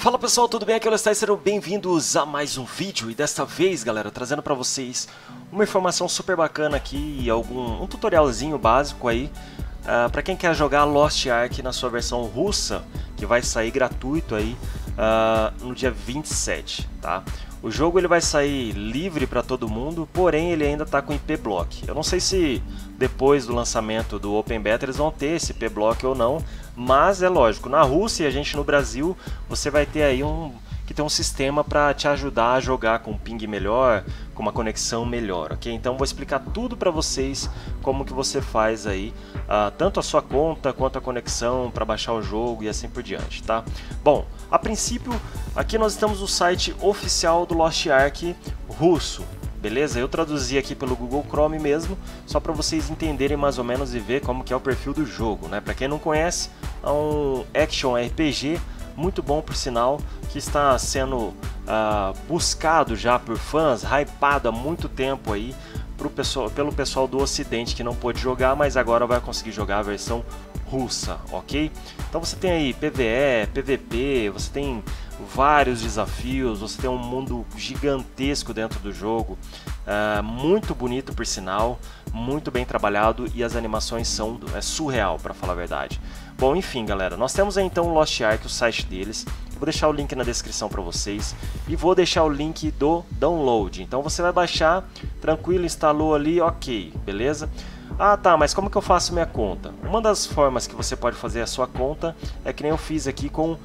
Fala pessoal, tudo bem? Aqui é o Lestai, serão bem-vindos a mais um vídeo. E desta vez, galera, trazendo pra vocês uma informação super bacana aqui e um tutorialzinho básico aí pra quem quer jogar Lost Ark na sua versão russa, que vai sair gratuito aí no dia 27, tá? O jogo ele vai sair livre para todo mundo, porém ele ainda está com IP Block. Eu não sei se depois do lançamento do Open Beta eles vão ter esse IP Block ou não, mas é lógico, na Rússia e a gente no Brasil, você vai ter aí um sistema para te ajudar a jogar com um ping melhor, com uma conexão melhor, ok? Então vou explicar tudo para vocês como que você faz aí, tanto a sua conta quanto a conexão para baixar o jogo e assim por diante, tá? Bom, a princípio aqui nós estamos no site oficial do Lost Ark russo, beleza? Eu traduzi aqui pelo Google Chrome mesmo, só para vocês entenderem mais ou menos e ver como que é o perfil do jogo, né? Para quem não conhece, é um action RPG muito bom por sinal, que está sendo buscado já por fãs, hypado há muito tempo aí pelo pessoal do ocidente que não pôde jogar, mas agora vai conseguir jogar a versão russa, ok? Então você tem aí PvE, PvP, você tem vários desafios, você tem um mundo gigantesco dentro do jogo, muito bonito por sinal, muito bem trabalhado e as animações são surreal, para falar a verdade. Bom, enfim galera, nós temos aí então o Lost Ark, o site deles. Eu vou deixar o link na descrição para vocês e vou deixar o link do download. Então você vai baixar, tranquilo, instalou ali, ok, beleza? Ah tá, mas como que eu faço minha conta? Uma das formas que você pode fazer a sua conta é que nem eu fiz aqui com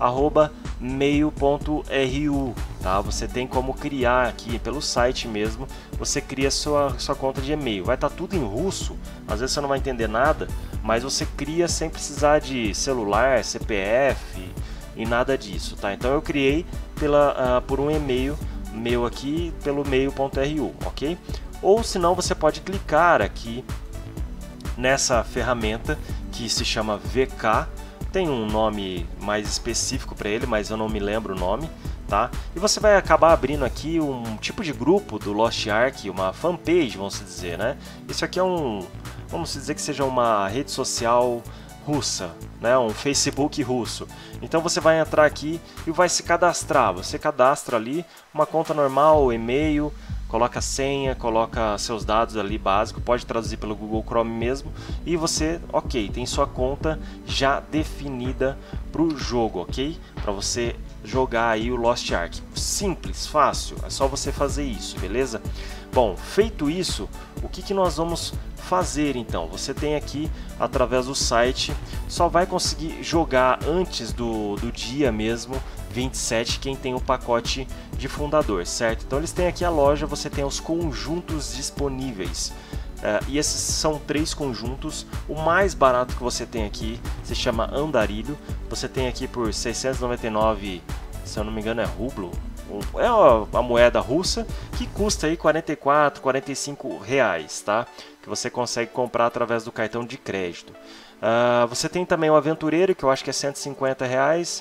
@mail.ru, tá? Você tem como criar aqui pelo site mesmo, você cria sua conta de e-mail. Vai estar tudo em russo, às vezes você não vai entender nada, mas você cria sem precisar de celular, CPF e nada disso, tá? Então eu criei por um e-mail meu aqui pelo mail.ru, ok? Ou senão você pode clicar aqui nessa ferramenta que se chama VK, tem um nome mais específico para ele, mas eu não me lembro o nome, tá? E você vai acabar abrindo aqui um tipo de grupo do Lost Ark, uma fanpage, vamos dizer, né? Isso aqui é vamos dizer que seja uma rede social russa, né? Um Facebook russo. Então você vai entrar aqui e vai se cadastrar. Você cadastra ali uma conta normal, e-mail, coloca a senha, coloca seus dados ali básico, pode traduzir pelo Google Chrome mesmo e você, ok, tem sua conta já definida para o jogo, ok? Para você jogar aí o Lost Ark. Simples, fácil, é só você fazer isso, beleza? Bom, feito isso, o que nós vamos fazer então? Você tem aqui, através do site, só vai conseguir jogar antes do dia mesmo, 27, quem tem o pacote de fundador, certo? Então eles têm aqui a loja, você tem os conjuntos disponíveis. E esses são 3 conjuntos. O mais barato que você tem aqui se chama Andarilho. Você tem aqui por 699, se eu não me engano é rublo. É a moeda russa que custa aí 44, 45 reais, tá? Que você consegue comprar através do cartão de crédito. Você tem também o Aventureiro, que eu acho que é 150 reais.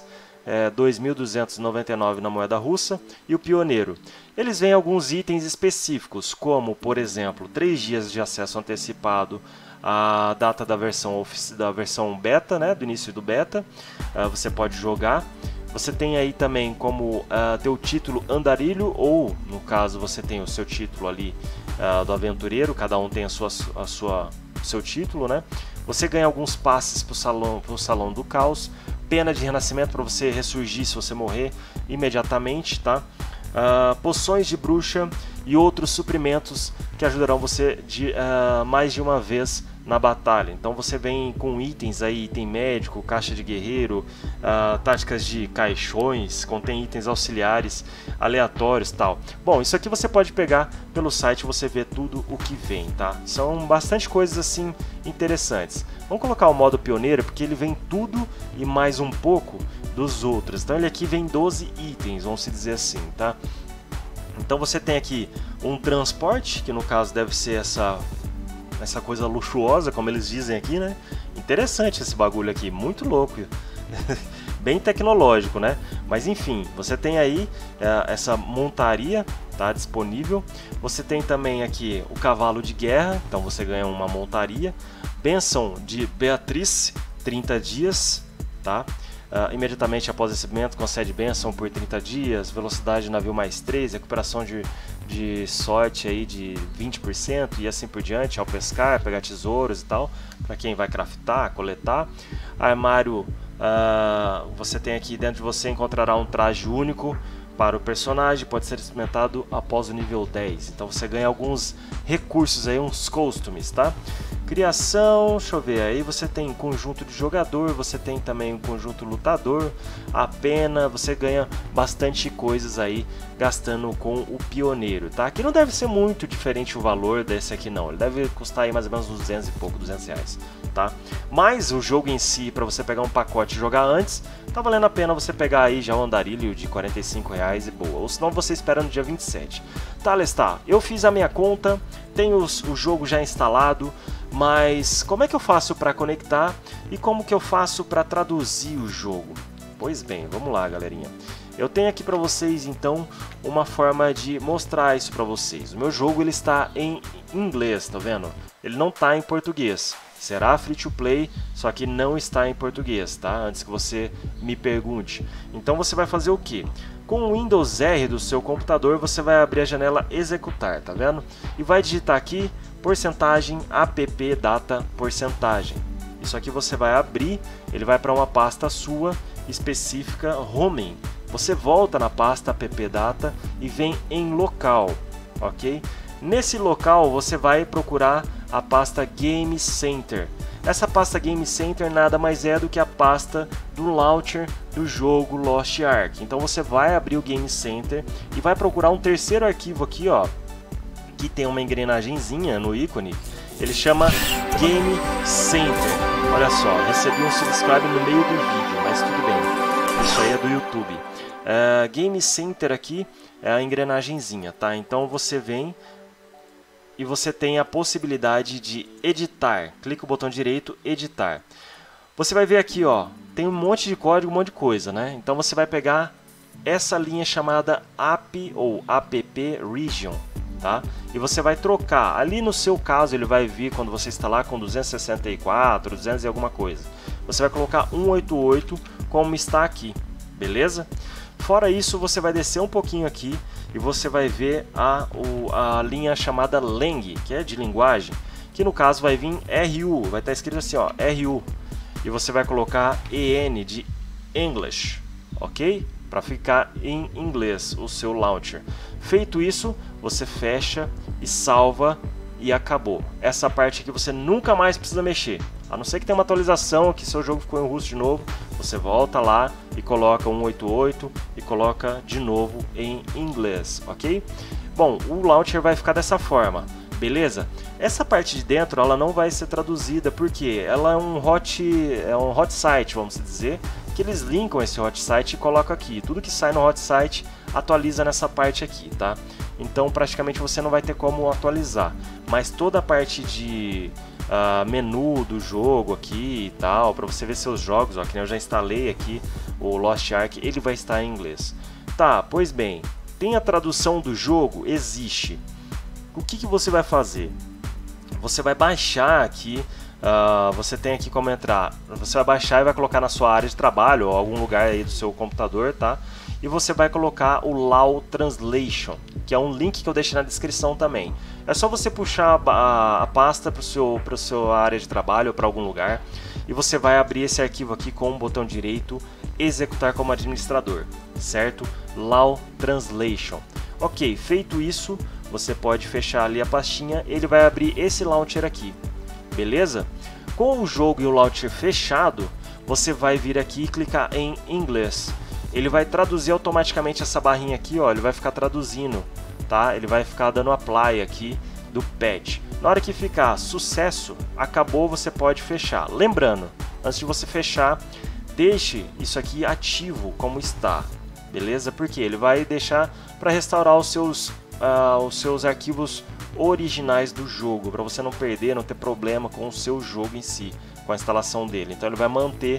2.299 na moeda russa, e o Pioneiro. Eles vêm alguns itens específicos, como por exemplo 3 dias de acesso antecipado à data da versão beta, né, do início do beta. Você pode jogar. Você tem aí também como ter o título Andarilho, ou no caso você tem o seu título ali do Aventureiro, cada um tem o seu título, né? Você ganha alguns passes para o Salão do Caos, pena de renascimento para você ressurgir se você morrer imediatamente, tá? Poções de bruxa e outros suprimentos que ajudarão você mais de uma vez na batalha. Então você vem com itens aí, item médico, caixa de guerreiro, táticas de caixões, contém itens auxiliares aleatórios, tal. Bom, isso aqui você pode pegar pelo site, você vê tudo o que vem, tá? São bastante coisas assim interessantes. Vamos colocar o modo pioneiro porque ele vem tudo e mais um pouco dos outros. Então ele aqui vem 12 itens, vamos dizer assim, tá? Então você tem aqui um transporte, que no caso deve ser essa coisa luxuosa, como eles dizem aqui, né? Interessante esse bagulho aqui, muito louco. Bem tecnológico, né? Mas enfim, você tem aí essa montaria, tá, disponível. Você tem também aqui o cavalo de guerra, então você ganha uma montaria. Bênção de Beatriz, 30 dias, tá? imediatamente após recebimento, concede bênção por 30 dias, velocidade de navio mais 3, recuperação de sorte aí de 20% e assim por diante, ao pescar, pegar tesouros e tal, para quem vai craftar, coletar. Armário, você tem aqui dentro de você, encontrará um traje único para o personagem, pode ser experimentado após o nível 10, então você ganha alguns recursos aí, uns costumes, tá? Criação, deixa eu ver, aí você tem conjunto de jogador, você tem também um conjunto lutador, a pena, você ganha bastante coisas aí gastando com o pioneiro, tá? Aqui não deve ser muito diferente o valor desse aqui não, ele deve custar aí mais ou menos uns 200 e pouco, 200 reais, tá? Mas o jogo em si, para você pegar um pacote e jogar antes, tá valendo a pena você pegar aí já o Andarilho de 45 reais e boa, ou senão você espera no dia 27. Tá, Lestar, eu fiz a minha conta, tenho o jogo já instalado, mas como é que eu faço para conectar e como que eu faço para traduzir o jogo? Pois bem, vamos lá, galerinha. Eu tenho aqui para vocês então uma forma de mostrar isso para vocês. O meu jogo ele está em inglês, tá vendo? Ele não está em português. Será free to play, só que não está em português, tá? Antes que você me pergunte. Então você vai fazer o quê? Com o Windows R do seu computador, você vai abrir a janela executar, tá vendo? E vai digitar aqui porcentagem app data porcentagem. Isso aqui você vai abrir, ele vai para uma pasta sua específica homing. Você volta na pasta app data e vem em local, ok? Nesse local você vai procurar a pasta Game Center. Essa pasta Game Center nada mais é do que a pasta do launcher do jogo Lost Ark. Então você vai abrir o Game Center e vai procurar um terceiro arquivo aqui, ó, que tem uma engrenagenzinha no ícone. Ele chama Game Center. Olha só, recebi um subscribe no meio do vídeo, mas tudo bem. Isso aí é do YouTube. Game Center aqui é a engrenagenzinha, tá? Então você vem e você tem a possibilidade de editar. Clica o botão direito, editar. Você vai ver aqui, ó, tem um monte de código, um monte de coisa, né? Então você vai pegar essa linha chamada app ou app region, tá? E você vai trocar. Ali no seu caso ele vai vir quando você instalar com 264, 200 e alguma coisa. Você vai colocar 188 como está aqui, beleza? Fora isso, você vai descer um pouquinho aqui e você vai ver a linha chamada Lang, que é de linguagem, que no caso vai vir RU, vai estar escrito assim, ó, RU, e você vai colocar EN de English, ok? Para ficar em inglês o seu launcher. Feito isso, você fecha e salva e acabou. Essa parte aqui você nunca mais precisa mexer. A não ser que tenha uma atualização, que seu jogo ficou em russo de novo, você volta lá e coloca 188 e coloca de novo em inglês, ok? Bom, o launcher vai ficar dessa forma, beleza? Essa parte de dentro ela não vai ser traduzida porque ela é um hot site, vamos dizer, que eles linkam esse hot site e colocam aqui. Tudo que sai no hot site atualiza nessa parte aqui, tá? Então praticamente você não vai ter como atualizar, mas toda a parte de menu do jogo aqui e tal, para você ver seus jogos, ó, que nem eu já instalei aqui o Lost Ark, ele vai estar em inglês. Tá, pois bem, tem a tradução do jogo? Existe. O que você vai fazer? Você vai baixar aqui, você tem aqui como entrar, você vai baixar e vai colocar na sua área de trabalho ou algum lugar aí do seu computador, tá? E você vai colocar o LAW Translation, que é um link que eu deixei na descrição também. É só você puxar a pasta para a sua área de trabalho ou para algum lugar e você vai abrir esse arquivo aqui com o botão direito, executar como administrador, certo? LAW Translation. Ok, feito isso, você pode fechar ali a pastinha, ele vai abrir esse launcher aqui, beleza? Com o jogo e o launcher fechado, você vai vir aqui e clicar em inglês. Ele vai traduzir automaticamente essa barrinha aqui, ó, ele vai ficar traduzindo, tá? Ele vai ficar dando apply aqui do patch. Na hora que ficar sucesso, acabou, você pode fechar. Lembrando, antes de você fechar, deixe isso aqui ativo como está, beleza? Porque ele vai deixar para restaurar os seus arquivos originais do jogo, para você não perder, não ter problema com o seu jogo em si, com a instalação dele. Então ele vai manter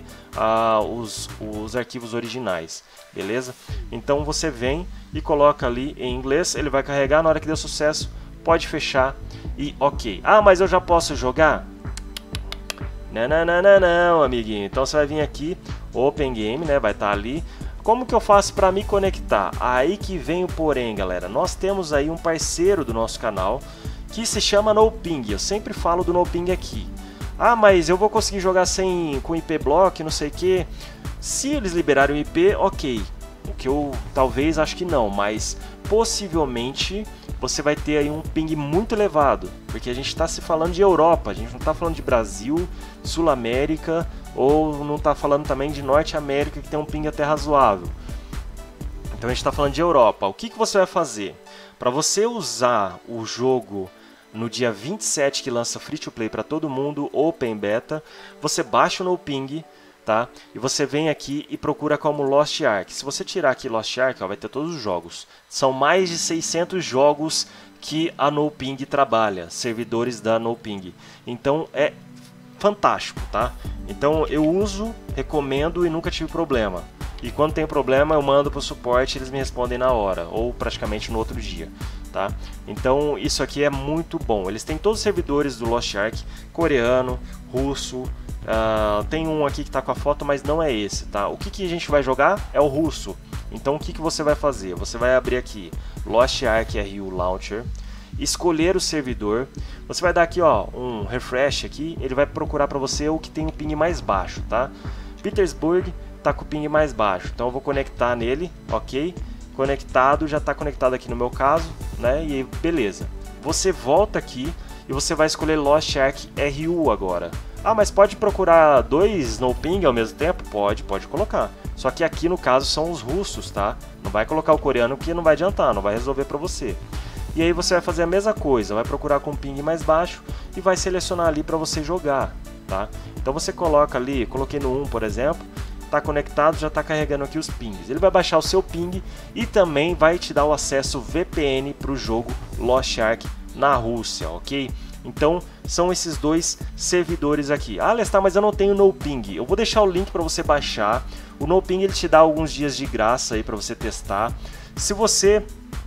os arquivos originais, beleza? Então você vem e coloca ali em inglês, ele vai carregar, na hora que deu sucesso, pode fechar e ok. Ah, mas eu já posso jogar? Não, amiguinho. Então você vai vir aqui Open Game, né? Vai estar ali. Como que eu faço para me conectar? Aí que vem o porém, galera. Nós temos aí um parceiro do nosso canal que se chama NoPing. Eu sempre falo do NoPing aqui. Ah, mas eu vou conseguir jogar com IP block, não sei o que. Se eles liberarem o IP, ok. O que eu talvez acho que não, mas possivelmente você vai ter aí um ping muito elevado, porque a gente está se falando de Europa, a gente não está falando de Brasil, Sul América, ou não está falando também de Norte América, que tem um ping até razoável. Então a gente está falando de Europa. O que você vai fazer? Para você usar o jogo no dia 27, que lança Free to Play para todo mundo, Open Beta, você baixa o NoPing, tá? E você vem aqui e procura como Lost Ark. Se você tirar aqui Lost Ark, ó, vai ter todos os jogos. São mais de 600 jogos que a NoPing trabalha, servidores da NoPing. Então é fantástico, tá? Então eu uso, recomendo e nunca tive problema. E quando tem problema eu mando para o suporte, eles me respondem na hora, ou praticamente no outro dia. Tá? Então isso aqui é muito bom. Eles têm todos os servidores do Lost Ark, coreano, russo, tem um aqui que está com a foto, mas não é esse. Tá? O que a gente vai jogar é o russo. Então o que você vai fazer? Você vai abrir aqui Lost Ark RU Launcher, escolher o servidor, você vai dar aqui ó, um refresh aqui, ele vai procurar para você o que tem o ping mais baixo. Tá? Petersburg está com o ping mais baixo, então eu vou conectar nele, ok? Conectado, já está conectado aqui no meu caso, né? E beleza. Você volta aqui e você vai escolher Lost Ark RU agora. Ah, mas pode procurar dois NoPing ao mesmo tempo? Pode colocar. Só que aqui no caso são os russos, tá? Não vai colocar o coreano que não vai adiantar, não vai resolver para você. E aí você vai fazer a mesma coisa, vai procurar com ping mais baixo e vai selecionar ali para você jogar, tá? Então você coloca ali, coloquei no 1, por exemplo. Está conectado, já está carregando aqui os pings. Ele vai baixar o seu ping e também vai te dar o acesso VPN para o jogo Lost Ark na Rússia, ok? Então são esses dois servidores aqui. Ah, Lestar, mas eu não tenho NoPing. Eu vou deixar o link para você baixar. O NoPing ele te dá alguns dias de graça aí para você testar. Se você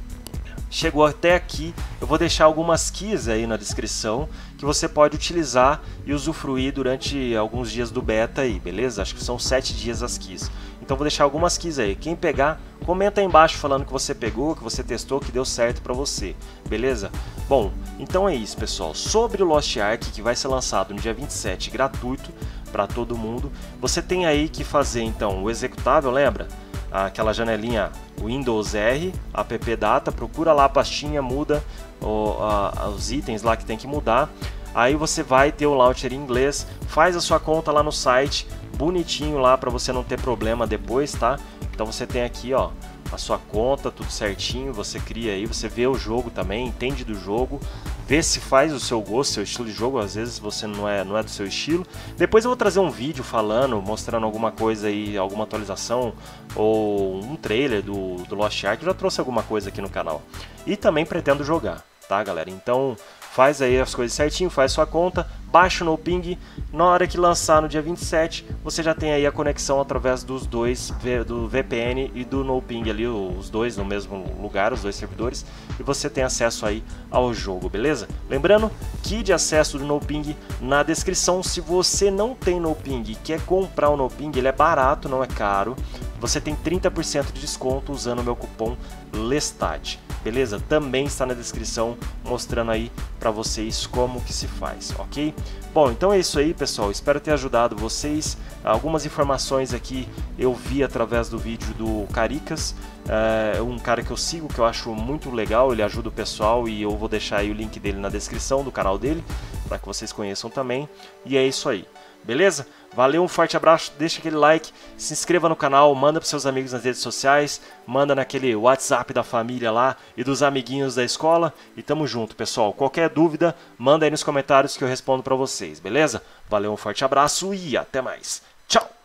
chegou até aqui, eu vou deixar algumas keys aí na descrição que você pode utilizar e usufruir durante alguns dias do beta aí, beleza? Acho que são 7 dias as keys. Então vou deixar algumas keys aí. Quem pegar, comenta aí embaixo falando que você pegou, que você testou, que deu certo para você, beleza? Bom, então é isso, pessoal. Sobre o Lost Ark, que vai ser lançado no dia 27, gratuito para todo mundo, você tem aí que fazer então o executável, lembra? Aquela janelinha Windows R, app data, procura lá a pastinha, muda os itens lá que tem que mudar. Aí você vai ter o launcher em inglês, faz a sua conta lá no site, bonitinho lá para você não ter problema depois, tá? Então você tem aqui ó, a sua conta, tudo certinho, você cria aí, você vê o jogo também, entende do jogo, vê se faz o seu gosto, seu estilo de jogo, às vezes você não é do seu estilo. Depois eu vou trazer um vídeo falando, mostrando alguma coisa aí, alguma atualização ou um trailer do Lost Ark, eu já trouxe alguma coisa aqui no canal. E também pretendo jogar, tá galera? Então faz aí as coisas certinho, faz sua conta, baixa o NoPing, na hora que lançar no dia 27, você já tem aí a conexão através dos dois, do VPN e do NoPing ali, os dois no mesmo lugar, os dois servidores, e você tem acesso aí ao jogo, beleza? Lembrando, key de acesso do NoPing na descrição. Se você não tem NoPing e quer comprar o NoPing, ele é barato, não é caro, você tem 30% de desconto usando o meu cupom LESTAD, beleza? Também está na descrição mostrando aí para vocês como que se faz, ok? Bom, então é isso aí, pessoal, espero ter ajudado vocês. Algumas informações aqui eu vi através do vídeo do Caricas, um cara que eu sigo, que eu acho muito legal, ele ajuda o pessoal e eu vou deixar aí o link dele na descrição do canal dele, para que vocês conheçam também, e é isso aí. Beleza? Valeu, um forte abraço, deixa aquele like, se inscreva no canal, manda para seus amigos nas redes sociais, manda naquele WhatsApp da família lá e dos amiguinhos da escola e tamo junto, pessoal. Qualquer dúvida, manda aí nos comentários que eu respondo para vocês, beleza? Valeu, um forte abraço e até mais. Tchau!